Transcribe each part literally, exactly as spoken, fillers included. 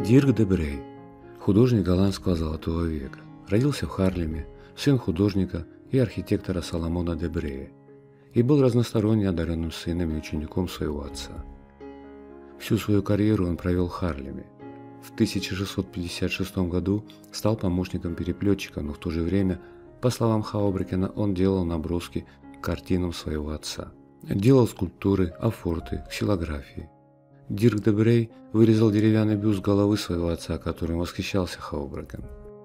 Дирк де Брей, художник голландского золотого века, родился в Харлеме, сын художника и архитектора Соломона де Брея, и был разносторонне одаренным сыном и учеником своего отца. Всю свою карьеру он провел в Харлеме. В тысяча шестьсот пятьдесят шестом году стал помощником переплетчика, но в то же время, по словам Хаубрекена, он делал наброски к картинам своего отца. Делал скульптуры, афорты, ксилографии. Дирк де Брей вырезал деревянный бюст головы своего отца, которым восхищался Хаубрекен.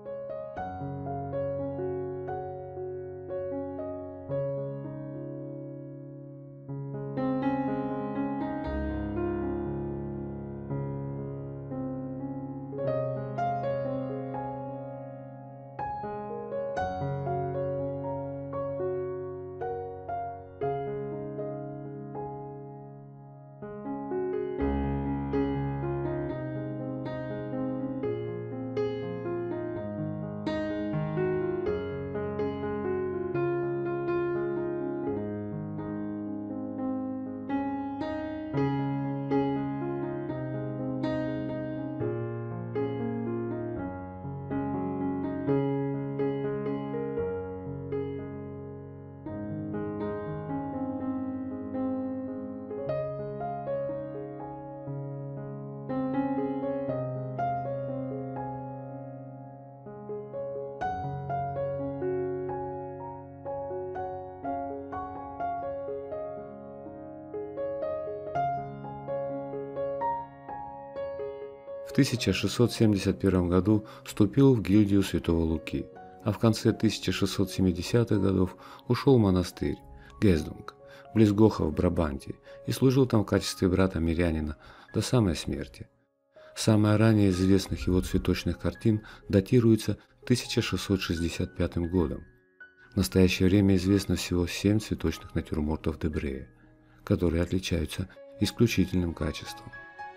В тысяча шестьсот семьдесят первом году вступил в гильдию Святого Луки, а в конце тысяча шестьсот семидесятых годов ушел в монастырь Гездунг, близ Гоха в Брабанте, и служил там в качестве брата-мирянина до самой смерти. Самая ранее из известных его цветочных картин датируется тысяча шестьсот шестьдесят пятым годом. В настоящее время известно всего семь цветочных натюрмортов де Брея, которые отличаются исключительным качеством.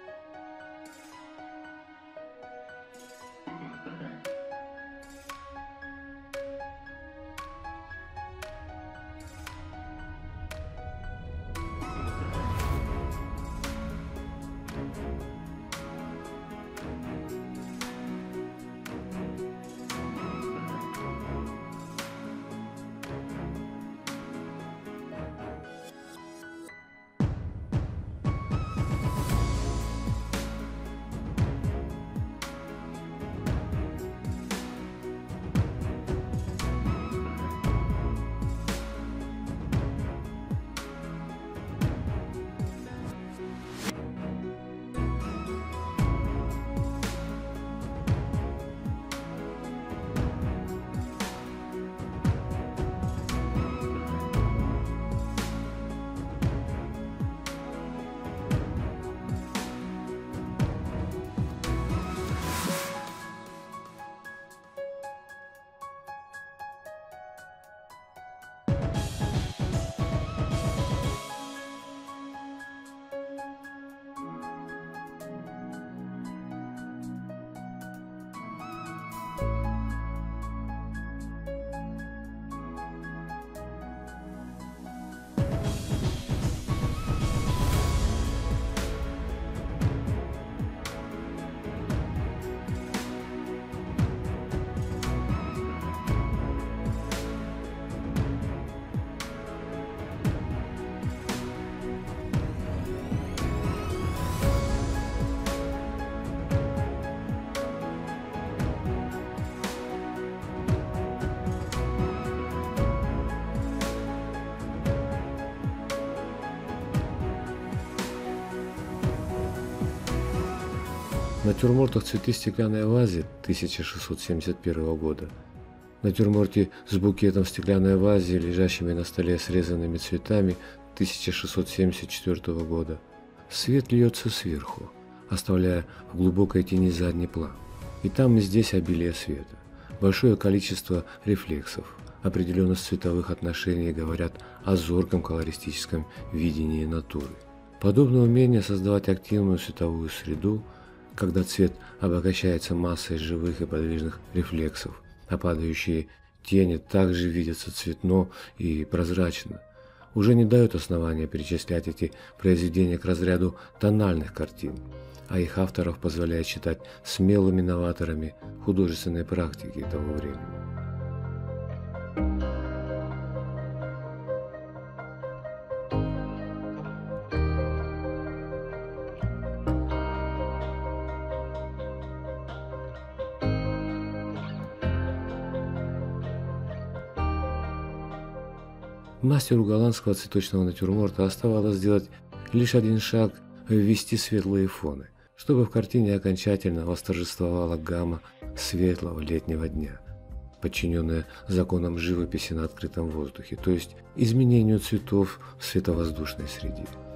В натюрмортах «Цветы в стеклянной вазе» тысяча шестьсот семьдесят первого года, в натюрморте с букетом в стеклянной вазе, лежащими на столе срезанными цветами тысяча шестьсот семьдесят четвёртого года, свет льется сверху, оставляя в глубокой тени задний план. И там, и здесь обилие света, большое количество рефлексов, определенность цветовых отношений говорят о зорком колористическом видении натуры. Подобное умение создавать активную световую среду, когда цвет обогащается массой живых и подвижных рефлексов, а падающие тени также видятся цветно и прозрачно, уже не дает основания перечислять эти произведения к разряду тональных картин, а их авторов позволяет считать смелыми новаторами художественной практики того времени. Мастеру голландского цветочного натюрморта оставалось сделать лишь один шаг – ввести светлые фоны, чтобы в картине окончательно восторжествовала гамма светлого летнего дня, подчиненная законам живописи на открытом воздухе, то есть изменению цветов в световоздушной среде.